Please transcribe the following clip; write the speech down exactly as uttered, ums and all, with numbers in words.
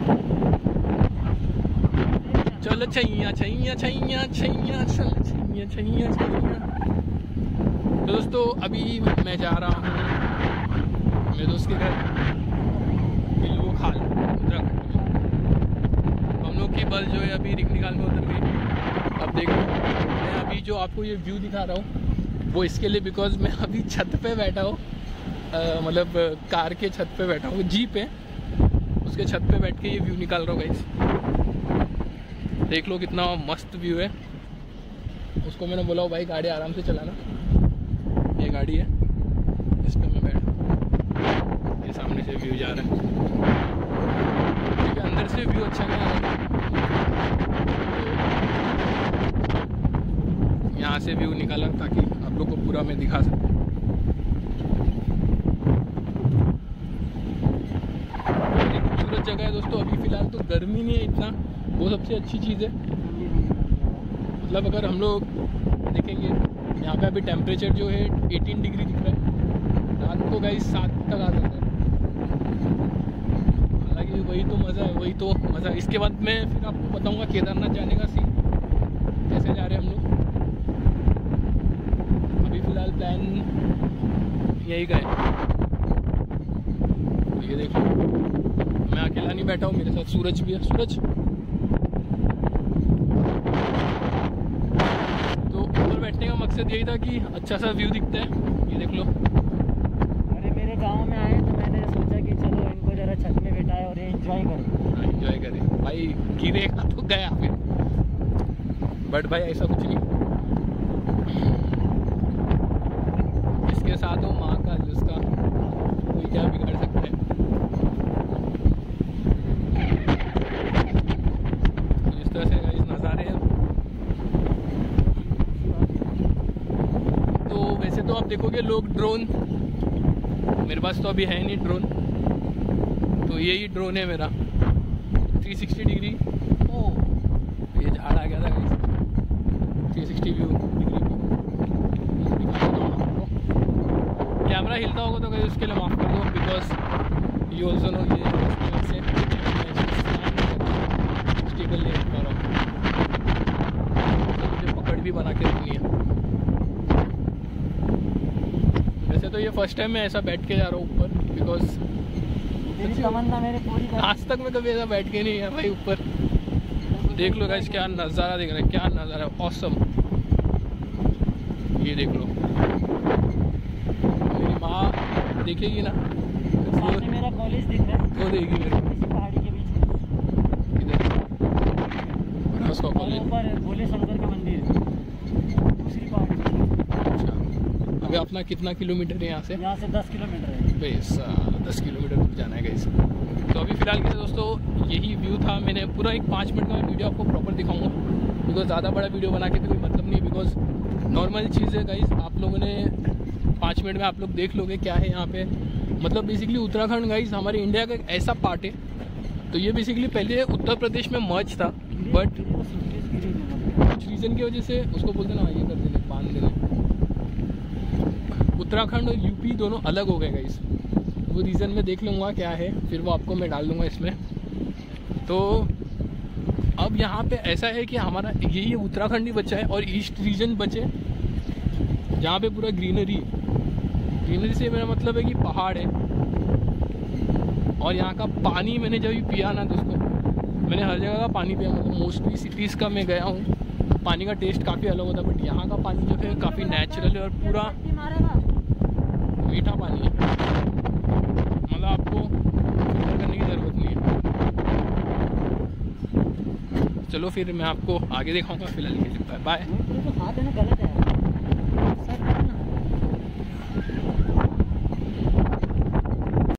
चलो छैया छैया छैया छैया चल छैया छैया छैया। तो दोस्तों अभी मैं जा रहा हूँ मेरे दोस्त के घर बिल्लू खाल उत्तराखंड में। हम लोग की बस जो है अभी रिकनी खाल में उतर गई। अब देखो मैं अभी जो आपको ये व्यू दिखा रहा हूँ वो इसके लिए बिकॉज मैं अभी छत पे बैठा हूँ, मतलब कार के छत पे बैठा हूँ, जीप है उसके छत पे बैठ के ये व्यू निकाल रहा हूँ गाइस। देख लो कितना मस्त व्यू है। उसको मैंने बोला भाई गाड़ी आराम से चलाना, ये गाड़ी है इस पर मैं बैठा, ये सामने से व्यू जा रहा है क्योंकि अंदर से व्यू अच्छा नहीं आ रहा है, यहाँ से व्यू निकाला ताकि आप लोग को पूरा मैं दिखा सकूँ। खूबसूरत जगह है दोस्तों। अभी फ़िलहाल तो गर्मी नहीं है इतना, वो सबसे अच्छी चीज़ है। मतलब अगर हम लोग देखेंगे यहाँ पे अभी टेम्परेचर जो है अठारह डिग्री दिख रहा है, रात को गाइस सात तक आ जाता है। हालांकि वही तो मज़ा है, वही तो मज़ा। इसके बाद मैं फिर आपको बताऊँगा केदारनाथ जाने का सीन कैसे जा रहे हैं हम लोग। अभी फ़िलहाल प्लान यही का है। ये देखो मैं अकेला नहीं बैठा हूँ, मेरे साथ सूरज भी है। सूरज तो ऊपर बैठने का मकसद यही था कि अच्छा सा व्यू दिखता है, ये देख लो। अरे मेरे गांव में आए तो मैंने सोचा कि चलो इनको जरा छत में बैठाए और ये एंजॉय करें। एंजॉय करें भाई, गिरेगा तो गया फिर, बट भाई ऐसा कुछ नहीं। इसके साथ हो माँ का जिसका कोई क्या बिगाड़ सकता है। इस तरह से गाइस नज़ारे हैं। तो वैसे तो आप देखोगे लोग ड्रोन, मेरे पास तो अभी है नहीं ड्रोन, तो यही ड्रोन है मेरा तीन सौ साठ डिग्री। ओ ये झाड़ आ गया था गाइस, तीन सौ साठ व्यू डिग्री व्यू। कैमरा हिलता होगा तो गाइस उसके लिए माफ़ कर दो, बिकॉज यू ऑल्सो नो ये से स्टेबल नहीं रख पा रहा हूँ, तो मुझे पकड़ भी बना के रखनी है। वैसे तो ये फर्स्ट टाइम मैं ऐसा बैठ के जा रहा हूँ ऊपर, बिकॉज तमन्ना मेरे पूरी आज तक मैं कभी ऐसा बैठ के नहीं है भाई ऊपर। देख लो गाइस क्या नज़ारा दिख रहा है, क्या नज़ारा, ऑसम। ये देख लो, मेरी माँ देखेगी ना, सामने मेरा कॉलेज दिख रहा है, वो देगी मेरे इसी पहाड़ी के बीच में। उसका कॉलेज ऊपर भोले शंकर का मंदिर है, दूसरी पहाड़ी। अच्छा, अभी अपना कितना किलोमीटर है यहाँ से? यहाँ से दस किलोमीटर है। बेस दस किलोमीटर दूर जाना है गाइस। तो अभी फ़िलहाल के लिए दोस्तों यही व्यू था। मैंने पूरा एक पाँच मिनट का वीडियो आपको प्रॉपर दिखाऊंगा, बिकॉज ज़्यादा बड़ा वीडियो बना के भी कोई मतलब नहीं, बिकॉज नॉर्मल चीज़ है गाइस। आप लोगों ने पाँच मिनट में आप लोग देख लोगे क्या है यहाँ पे। मतलब बेसिकली उत्तराखंड गाइस हमारे इंडिया का एक ऐसा पार्ट है, तो ये बेसिकली पहले उत्तर प्रदेश में मर्ज था, बट कुछ रीज़न की वजह से उसको बोलते ना ये कर देने, बांध देने, उत्तराखंड और यूपी दोनों अलग हो गए गाइस। वो रीज़न मैं देख लूँगा क्या है, फिर वो आपको मैं डाल दूँगा इसमें। तो अब यहाँ पे ऐसा है कि हमारा यही उत्तराखंड ही बचा है और ईस्ट रीजन बचे, जहाँ पे पूरा ग्रीनरी। ग्रीनरी से मेरा मतलब है कि पहाड़ है, और यहाँ का पानी मैंने जब भी पिया ना दोस्तों, मैंने हर जगह का पानी पिया, मतलब मोस्टली सिटीज़ का मैं गया हूँ, पानी का टेस्ट काफ़ी अलग होता है, बट यहाँ का पानी जो है काफ़ी नेचुरल है और पूरा मीठा पानी है। मतलब आपको फिल्टर करने की ज़रूरत नहीं है। चलो फिर मैं आपको आगे दिखाऊंगा, फिलहाल के लिए बाय बाय।